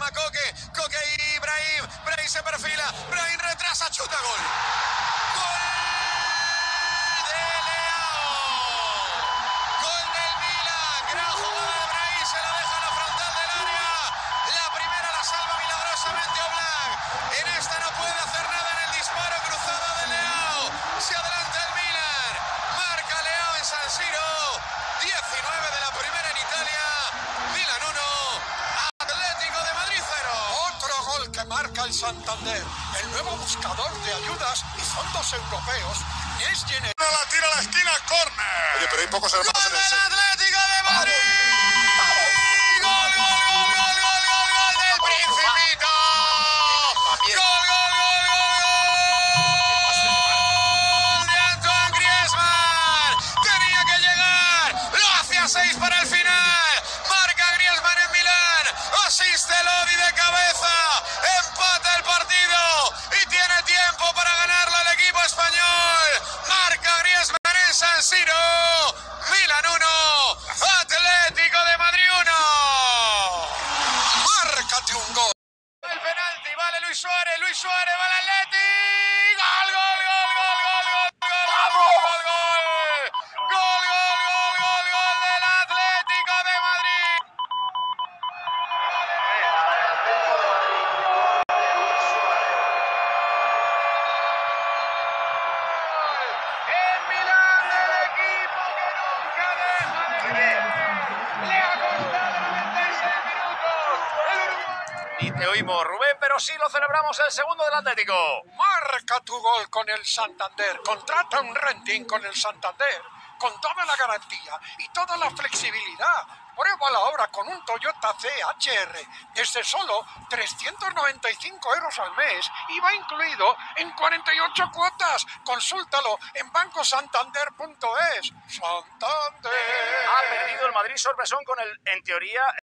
para Coque. Coque y Brahim. Brahim se perfila. Brahim retrasa, chuta, gol. ¡Gol de Leao! ¡Gol del Milan! Gran jugada de Brahim, se la deja a la frontal del área. La primera la salva milagrosamente Oblak. En esta no puede hacer nada en el disparo cruzado de Leao. Se adelanta el Milan. Marca Leao en San Siro. 19 de la primera en Italia. Milan 1. Atlético de Madrid 0. Otro gol que marca el Santander. El nuevo buscador de ayudas y fondos europeos es Jenner. La tira a la esquina, córner. Oye, pero hay pocos hermanos ¡Gol en el del set. Atlético de Madrid! ¡Gol, gol, gol, gol, gol, gol, gol del Principito! ¡Gol, gol, gol, gol, gol de Antoine Griezmann! Tenía que llegar, lo hace a 6 para el final. Marca Griezmann en Milán, asiste Lodi de cabeza, empata el partido y tiene tiempo para ganarlo el equipo español. Marca Griezmann en San Siro. Milan 1, Atlético de Madrid 1. Márcate un gol. El penalti, vale Luis Suárez, va al Atleti. Gol, gol, gol, gol, gol, gol, gol, gol, gol, gol. Gol, gol, gol, gol, gol del Atlético de Madrid. En Milán el equipo que nunca deja de ganar. Le ha costado 96 minutos. El uruguayo. Ni te oímos, Rubén, pero sí lo celebramos el segundo del Atlético. Marca tu gol con el Santander. Contrata un renting con el Santander. Con toda la garantía y toda la flexibilidad. Pruébala ahora con un Toyota CHR desde solo 395 euros al mes. Y va incluido en 48 cuotas. Consúltalo en bancosantander.es. Santander. Ha perdido el Madrid sorpresón con el, en teoría,